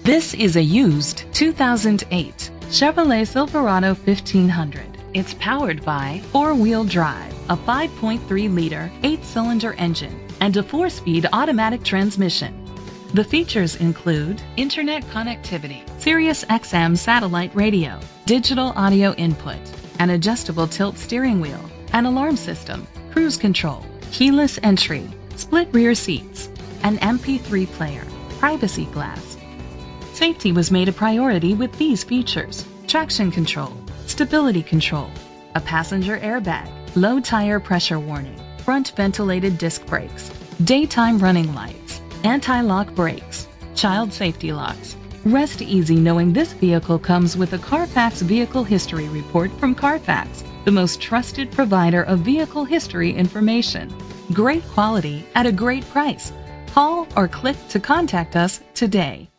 This is a used 2008 Chevrolet Silverado 1500. It's powered by four-wheel drive, a 5.3-liter, 8-cylinder engine, and a 4-speed automatic transmission. The features include internet connectivity, Sirius XM satellite radio, digital audio input, an adjustable tilt steering wheel, an alarm system, cruise control, keyless entry, split rear seats, an MP3 player, privacy glass. Safety was made a priority with these features: traction control, stability control, a passenger airbag, low tire pressure warning, front ventilated disc brakes, daytime running lights, anti-lock brakes, child safety locks. Rest easy knowing this vehicle comes with a Carfax Vehicle History Report from Carfax, the most trusted provider of vehicle history information. Great quality at a great price. Call or click to contact us today.